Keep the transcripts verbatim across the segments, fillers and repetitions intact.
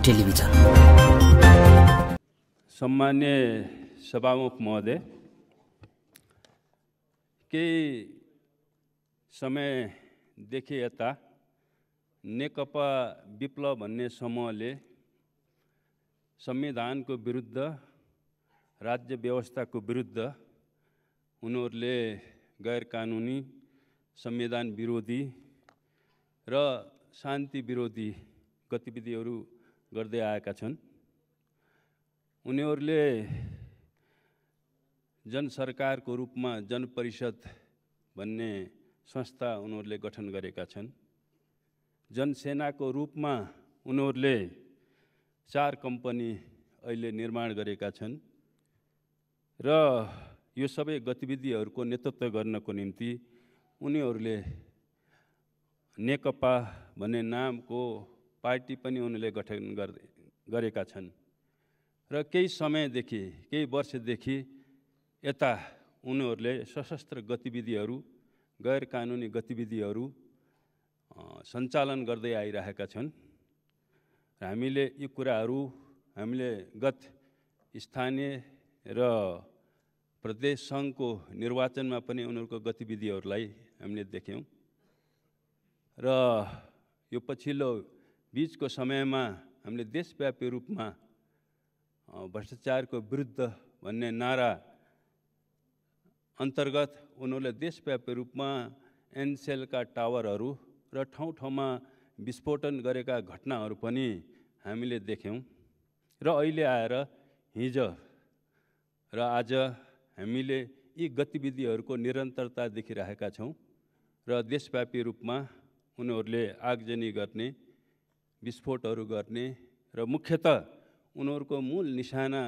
Television. सम्मान्य सभामुख महोदय, केही समयदेखि यता नेकपा विप्लव भन्ने समूहले संविधानको विरुद्ध, राज्य व्यवस्थाको विरुद्ध उनीहरूले गैर कानुनी, संविधान विरोधी र शान्ति विरोधी गतिविधिहरू गर्दै आएका छन्। उनीहरूले जनसरकारको रूपमा जनपरिषद भन्ने संस्था उनीहरूले गठन गरेका छन्। जनसेनाको रूपमा उनीहरूले चार कम्पनी अहिले निर्माण गरेका छन् र यो सबै गतिविधिहरूको नेतृत्व गर्नको निम्ति उनीहरूले नेकपा भन्ने नामको पार्टी पनि उनीहरूले गठन गरेका छन् र केही समयदेखि, केही वर्षदेखि यता उनीहरूले सशस्त्र गतिविधिहरू, गैर कानुनी गतिविधिहरू सञ्चालन गर्दै आइरहेका छन्। हामीले यी कुराहरू हामीले गत स्थानीय र प्रदेश सङ्घको निर्वाचनमा पनि उनीहरूको गतिविधिहरूलाई हामीले देख्यौँ र यो पछिल्लो बीचको समयमा हामीले देशव्यापी रूपमा भ्रष्टाचारको विरुद्ध भन्ने नारा अन्तर्गत उनीहरूले देशव्यापी रूपमा एनसेलका टावरहरू र ठाउँ ठाउँमा विस्फोटन गरेका घटनाहरू पनि हामीले देख्यौँ र अहिले आएर हिजो र आज हामीले यी गतिविधिहरूको निरन्तरता देखिरहेका छौँ र देशव्यापी रूपमा उनीहरूले आगजनी गर्ने, विस्फोटहरू गर्ने र मुख्यतः उनीहरूको मूल निशाना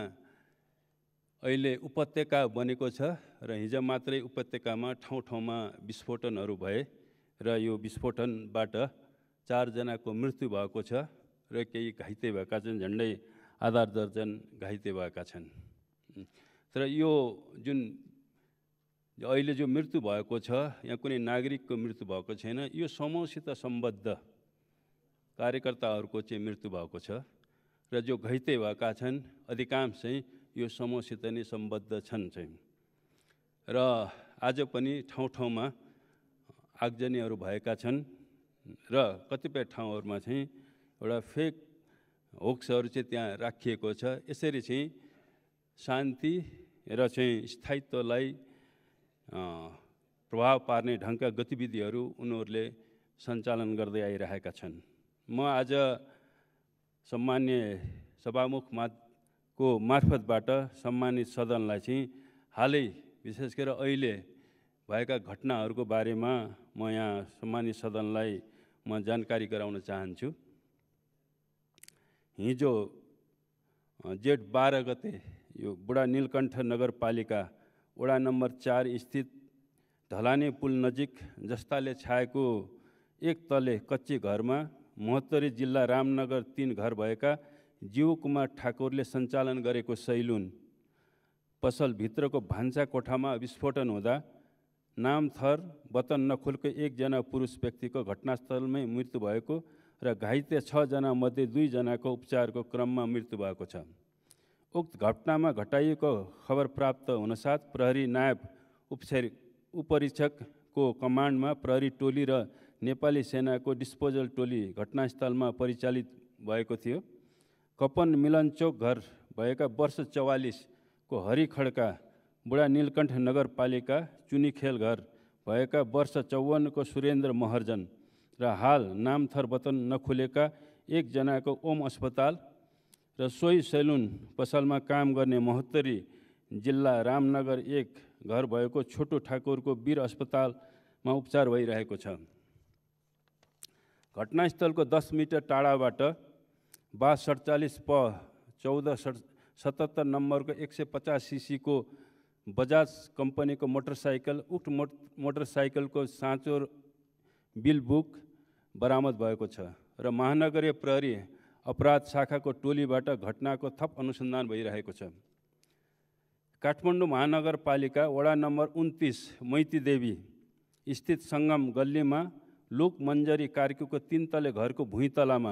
अहिले उपत्यका बनेको छ र हिजो मात्रै उपत्यकामा ठाउँ ठाउँमा विस्फोटनहरू भए र यो विस्फोटनबाट चारजनाको मृत्यु भएको छ र केही घाइते भएका छन्, झन्डै आधा दर्जन घाइते भएका छन्। तर यो जुन अहिले जो मृत्यु भएको छ, यहाँ कुनै नागरिकको मृत्यु भएको छैन, यो समूहसित सम्बद्ध कार्यकर्ताहरूको चाहिँ मृत्यु भएको छ र जो घाइते भएका छन् अधिकांश चाहिँ यो समूहसित नै सम्बद्ध छन् चाहिँ। र आज पनि ठाउँ ठाउँमा आगजनीहरू भएका छन् र कतिपय ठाउँहरूमा चाहिँ एउटा फेक होक्सहरू चाहिँ त्यहाँ राखिएको छ। यसरी चाहिँ शान्ति र चाहिँ स्थायित्वलाई प्रभाव पार्ने ढङ्गका गतिविधिहरू उनीहरूले सञ्चालन गर्दै आइरहेका छन्। म आज सम्मान्य सभामुख को मार्फतबाट सम्मानित सदनलाई चाहिँ हालै विशेष गरेर अहिले भएका घटनाहरूको बारेमा म यहाँ सम्मानित सदनलाई म जानकारी गराउन चाहन्छु। हिजो जेठ बाह्र गते यो बुढा नीलकण्ठ नगरपालिका वडा नम्बर चार स्थित ढलाने पुल नजिक जस्ताले छाएको एक तले कच्ची घरमा महोत्तरी जिल्ला रामनगर तीन घर भएका जीव कुमार ठाकुरले सञ्चालन गरेको सैलुन पसलभित्रको भान्सा कोठामा विस्फोटन हुँदा नामथर वतन नखुलको एकजना पुरुष व्यक्तिको घटनास्थलमै मृत्यु भएको र घाइते छजना मध्ये दुईजनाको उपचारको क्रममा मृत्यु भएको छ। उक्त घटनामा घटाइएको खबर प्राप्त हुनसाथ प्रहरी नायब उपरीक्षकको कमान्डमा प्रहरी टोली र नेपाली सेनाको डिस्पोजल टोली घटनास्थलमा परिचालित भएको थियो। कपन मिलनचोक घर भएका वर्ष चौवालीसको हरि खड्का बुढा नीलकण्ठ नगरपालिका चुनीखेल घर भएका वर्ष चौवन्नको सुरेन्द्र महर्जन र हाल नामथर वतन नखुलेका एकजनाको ओम अस्पताल र सोही सैलुन पसलमा काम गर्ने महोत्तरी जिल्ला रामनगर एक घर भएको छोटो ठाकुरको वीर अस्पतालमा उपचार भइरहेको छ। घटनास्थलको दस मिटर टाढाबाट बा सडचालिस प चौध सतहत्तर नम्बरको एक सय पचास सिसीको बजाज कम्पनीको मोटरसाइकल, उक्त मोटरसाइकलको साँचो बिल बुक बरामद भएको छ र महानगरीय प्रहरी अपराध शाखाको टोलीबाट घटनाको थप अनुसन्धान भइरहेको छ। काठमाडौँ महानगरपालिका वडा नम्बर उन्तिस मैती देवी स्थित सङ्गम गल्लीमा लोक मञ्जरी कार्कीको तीन तले घरको भुइँतलामा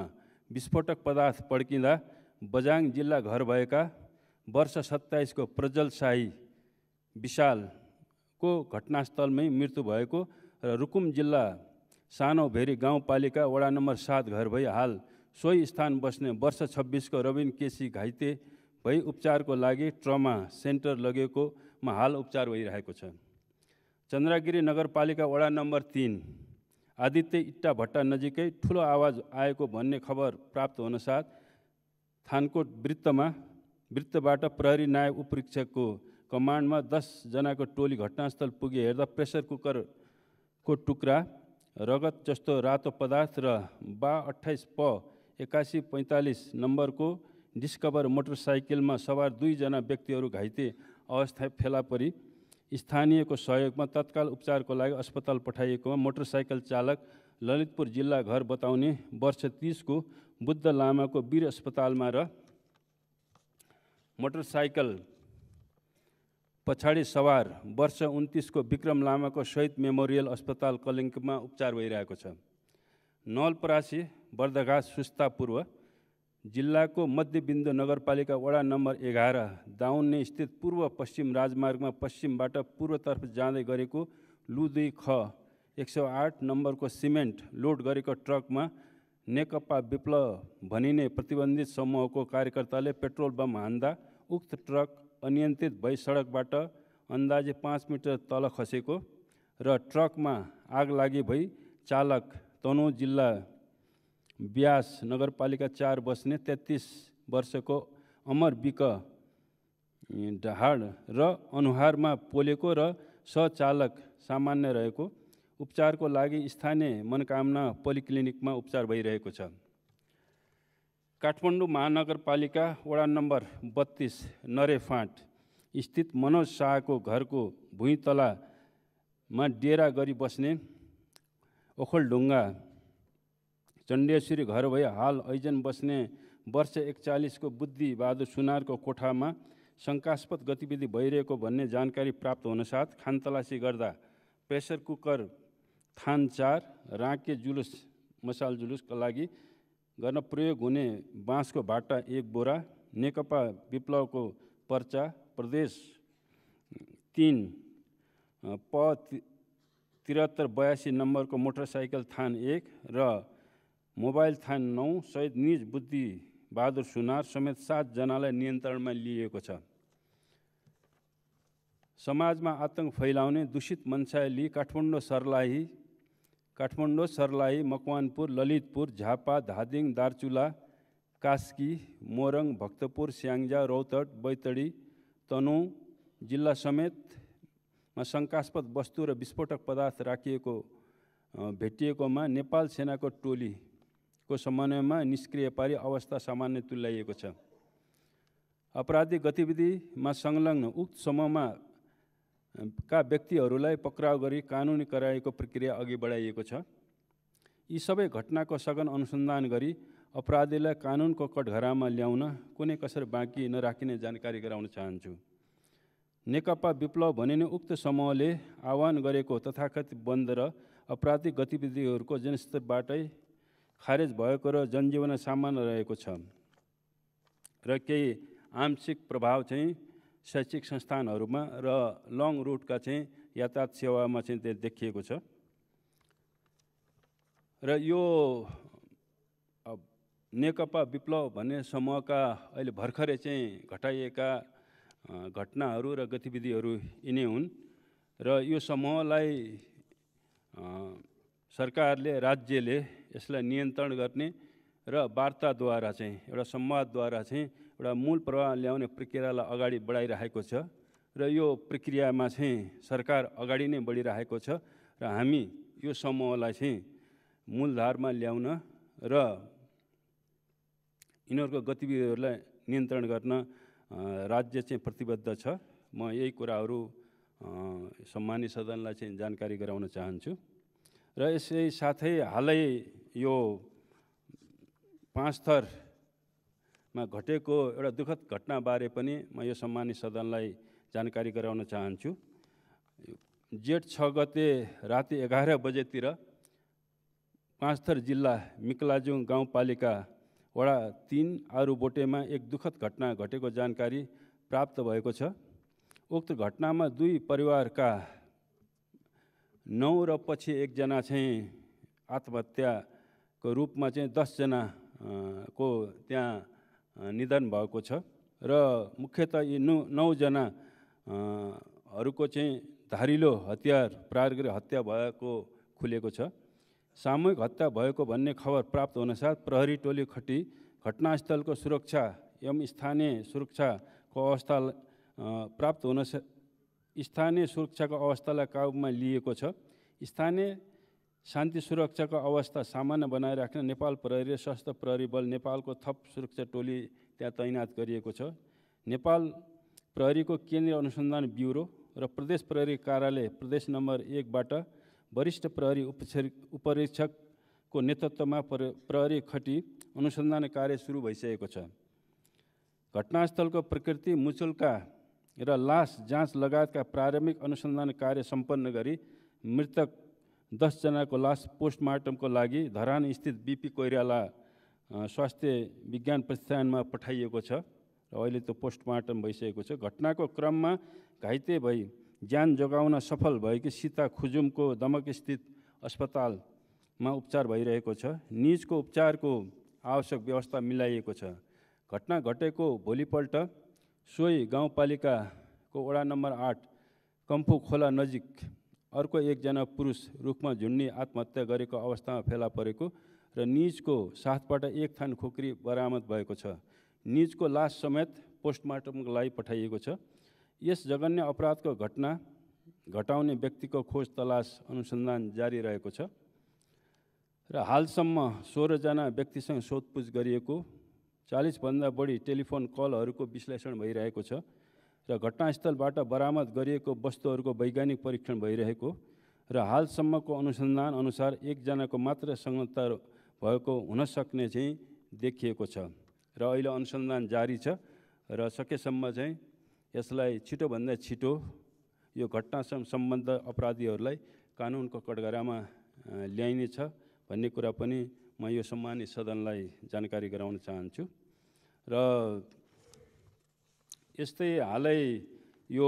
विस्फोटक पदार्थ पड्किँदा बझाङ जिल्ला घर भएका वर्ष सत्ताइसको प्रज्वल शाही विशालको घटनास्थलमै मृत्यु भएको र रुकुम जिल्ला सानो भेरी गाउँपालिका वडा नम्बर सात घर भई हाल सोही स्थान बस्ने वर्ष छब्बिसको रविन केसी घाइते भई उपचारको लागि ट्रमा सेन्टर लगेकोमा हाल उपचार भइरहेको छ। चन्द्रगिरी नगरपालिका वडा नम्बर तीन आदित्य इट्टा भट्टा नजिकै ठुलो आवाज आएको भन्ने खबर प्राप्त हुनसाथ थानकोट वृत्तमा वृत्तबाट प्रहरी नायब उपरीक्षकको कमान्डमा दस जनाको टोली घटनास्थल पुगे हेर्दा प्रेसर कुकरको टुक्रा, रगत जस्तो रातो पदार्थ र बा अट्ठाइस प एकासी पैँतालिस नम्बरको डिस्कभर मोटरसाइकलमा सवार दुईजना व्यक्तिहरू घाइते अवस्था फेला परी स्थानीयको सहयोगमा तत्काल उपचारको लागि अस्पताल पठाइएकोमा मोटरसाइकल चालक ललितपुर जिल्ला घर बताउने वर्ष तीसको बुद्ध लामाको वीर अस्पतालमा र मोटरसाइकल पछाडि सवार वर्ष उन्तिसको विक्रम लामाको शहीद मेमोरियल अस्पताल कलिङ्गमा उपचार भइरहेको छ। नवलपरासी बर्दघाट सुस्ता पूर्व जिल्लाको मध्यबिन्दु नगरपालिका वडा नम्बर एघार दाउन्ने स्थित पूर्व पश्चिम राजमार्गमा पश्चिमबाट पूर्वतर्फ जाँदै गरेको लु दुई ख एक सौ आठ नम्बरको सिमेन्ट लोड गरेको ट्रकमा नेकपा विप्लव भनिने प्रतिबन्धित समूहको कार्यकर्ताले पेट्रोल बम हान्दा उक्त ट्रक अनियन्त्रित भई सडकबाट अन्दाजे पाँच मिटर तल खसेको र ट्रकमा आग लागि भई चालक तनहुँ जिल्ला ब्यास नगरपालिका चार बस्ने तेत्तीस वर्षको अमर बिक ढाड र अनुहारमा पोलेको र सहचालक सामान्य रहेको उपचारको लागि स्थानीय मनोकामना पोलिक्लिनिकमा उपचार भइरहेको छ। काठमाडौँ महानगरपालिका वडा नम्बर बत्तीस नरेफाँट स्थित मनोज शाहको घरको भुइँतलामा डेरा गरी बस्ने ओखलढुङ्गा चण्डेश्वरी घर भई हाल ऐजन बस्ने वर्ष एकचालिसको बुद्धि बहादुर सुनारको कोठामा शङ्कास्पद गतिविधि भइरहेको भन्ने जानकारी प्राप्त हुनसाथ खानतलासी गर्दा प्रेसर कुकर, थान चार, राँके जुलुस मसाल जुलुसका लागि गर्न प्रयोग हुने बाँसको भाटा एक बोरा, नेकपा विप्लवको पर्चा, प्रदेश तीन प त्रिहत्तर बयासी नम्बरको मोटरसाइकल थान एक र मोबाइल थान नौ सहित निज बुद्धि बहादुर सुनार समेत सातजनालाई नियन्त्रणमा लिएको छ। समाजमा आतंक फैलाउने दूषित मनसाय लिई काठमाडौँ सर्लाही काठमाडौँ सर्लाही मकवानपुर, ललितपुर, झापा, धादिङ, दार्चुला, कास्की, मोरङ, भक्तपुर, स्याङ्जा, रौतहट, बैतडी, तनहुँ जिल्ला समेतमा शङ्कास्पद वस्तु र विस्फोटक पदार्थ राखिएको भेटिएकोमा नेपाल सेनाको टोलीको समन्वयमा निष्क्रिय पारी अवस्था सामान्य तुल्याइएको छ। अपराधिक गतिविधिमा संलग्न उक्त समूहमा का व्यक्तिहरूलाई पक्राउ गरी कानुनी कराएको प्रक्रिया अघि बढाइएको छ। यी सबै घटनाको सघन अनुसन्धान गरी अपराधीलाई कानुनको कठघरामा ल्याउन कुनै कसर बाँकी नराखिने जानकारी गराउन चाहन्छु। नेकपा विप्लव भनिने उक्त समूहले आह्वान गरेको तथाकथित बन्द र अपराधिक गतिविधिहरूको जनस्तरबाटै खारेज भएको र जनजीवन सामान्य रहेको छ र केही आंशिक प्रभाव चाहिँ शैक्षिक संस्थानहरूमा र लङ रुटका चाहिँ यातायात सेवामा चाहिँ देखिएको छ। र यो नेकपा विप्लव भन्ने समूहका अहिले भर्खरै चाहिँ घटाइएका घटनाहरू र गतिविधिहरू यिनै हुन् र यो समूहलाई सरकारले, राज्यले यसलाई नियन्त्रण गर्ने र वार्ताद्वारा चाहिँ एउटा संवादद्वारा चाहिँ एउटा मूल प्रभाव ल्याउने प्रक्रियालाई अगाडि बढाइरहेको छ र यो प्रक्रियामा चाहिँ सरकार अगाडि नै बढिरहेको छ र हामी यो समूहलाई चाहिँ मूलधारमा ल्याउन र यिनीहरूको गतिविधिहरूलाई नियन्त्रण गर्न राज्य चाहिँ प्रतिबद्ध छ। म यही कुराहरू सम्मानित सदनलाई चाहिँ जानकारी गराउन चाहन्छु र यसै साथै हालै यो पाँच थरमा घटेको एउटा दुःखद घटनाबारे पनि म यो सम्मानित सदनलाई जानकारी गराउन चाहन्छु। जेठ छ गते राति एघार बजेतिर पाँचथर जिल्ला मिकलाजुङ गाउँपालिका वडा तीन आरुबोटेमा एक दुःखद घटना घटेको जानकारी प्राप्त भएको छ। उक्त घटनामा दुई परिवारका नौ र पछि एकजना चाहिँ आत्महत्याको रूपमा चाहिँ दसजना को त्यहाँ निधन भएको छ र मुख्यतः यी नौ नौजना हरूको चाहिँ धारिलो हतियार प्रहार गरी हत्या भएको खुलेको छ। सामूहिक हत्या भएको भन्ने खबर प्राप्त हुनसाथ प्रहरी टोली खटी घटनास्थलको सुरक्षा एवं स्थानीय सुरक्षाको अवस्था प्राप्त हुन स्थानीय सुरक्षाको अवस्थालाई काबुमा लिएको छ। स्थानीय शान्ति सुरक्षाको अवस्था सामान्य बनाइराख्न नेपाल प्रहरी र सशस्त्र प्रहरी बल नेपालको थप सुरक्षा टोली त्यहाँ तैनात गरिएको छ। नेपाल प्रहरीको केन्द्रीय अनुसन्धान ब्युरो र प्रदेश प्रहरी कार्यालय प्रदेश नम्बर एकबाट वरिष्ठ प्रहरी उपरीक्षकको नेतृत्वमा प्रहरी खटी अनुसन्धान कार्य सुरु भइसकेको छ। घटनास्थलको प्रकृति मुचुल्का र लास जाँच लगायतका प्रारम्भिक अनुसन्धान कार्य सम्पन्न गरी मृतक दसजनाको लास पोस्टमार्टमको लागि धरान स्थित बिपी कोइराला स्वास्थ्य विज्ञान प्रतिष्ठानमा पठाइएको छ र अहिले त्यो पोस्टमार्टम भइसकेको छ। घटनाको क्रममा घाइते भई ज्यान जोगाउन सफल भएकी सीता खुजुमको दमक स्थित अस्पतालमा उपचार भइरहेको छ। निजको उपचारको आवश्यक व्यवस्था मिलाइएको छ। घटना घटेको भोलिपल्ट सोही गाउँपालिकाको वडा नम्बर आठ कम्फू खोला नजिक अर्को एकजना पुरुष रुखमा झुन्डी आत्महत्या गरेको अवस्थामा फेला परेको र निजको साथबाट एक थान खोक्री बरामद भएको छ। निजको लास समेत पोस्टमार्टमको लागि पठाइएको छ। यस जघन्य अपराधको घटना घटाउने व्यक्तिको खोज तलास अनुसन्धान जारी रहेको छ र हालसम्म सोह्रजना व्यक्तिसँग सोधपुछ गरिएको, चालिसभन्दा बढी टेलिफोन कलहरूको विश्लेषण भइरहेको छ र घटनास्थलबाट बरामद गरिएको वस्तुहरूको वैज्ञानिक परीक्षण भइरहेको र हालसम्मको अनुसन्धान अनुसार एकजनाको मात्र संलग्नता भएको हुनसक्ने चाहिँ देखिएको छ र अहिले अनुसन्धान जारी छ र सकेसम्म चाहिँ यसलाई छिटोभन्दा छिटो यो घटनासँग सम्बद्ध अपराधीहरूलाई कानुनको कठघरामा ल्याइनेछ भन्ने कुरा पनि म यो सम्मानित सदनलाई जानकारी गराउन चाहन्छु। र यस्तै हालै यो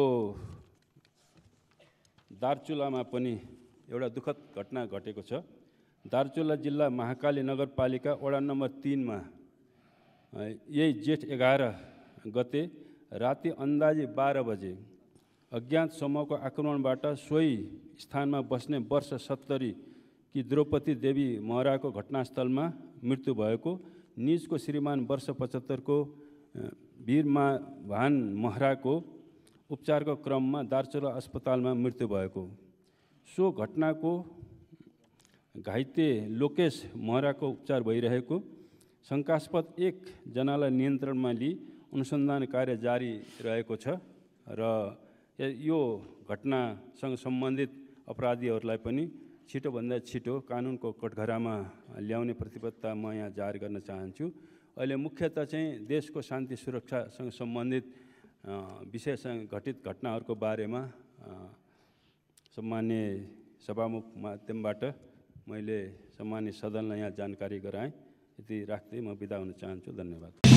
दार्चुलामा पनि एउटा दुःखद घटना घटेको छ। दार्चुला जिल्ला महाकाली नगरपालिका वडा नम्बर तीनमा यही जेठ एघार गते राति अन्दाजी बाह्र बजे अज्ञात समूहको आक्रमणबाट सोही स्थानमा बस्ने वर्ष सत्तरी कि द्रौपदी देवी महराको घटनास्थलमा मृत्यु भएको, निजको श्रीमान वर्ष पचहत्तरको वीरमा भान महराको उपचारको क्रममा दार्चुला अस्पतालमा मृत्यु भएको। सो घटनाको घाइते लोकेश महराको उपचार भइरहेको, शङ्कास्पद एकजनालाई नियन्त्रणमा लिई अनुसन्धान कार्य जारी रहेको छ र यो घटनासँग सम्बन्धित अपराधीहरूलाई पनि छिटोभन्दा छिटो कानुनको कठघरामा ल्याउने प्रतिबद्धता म यहाँ जाहेर गर्न चाहन्छु। अहिले मुख्यतः चाहिँ देशको शान्ति सुरक्षासँग सम्बन्धित विषयसँग घटित घटनाहरूको बारेमा सम्मान्य सभामुख माध्यमबाट मैले सम्मान्य सदनलाई यहाँ जानकारी गराएँ। यति राख्दै म बिदा हुन चाहन्छु। धन्यवाद।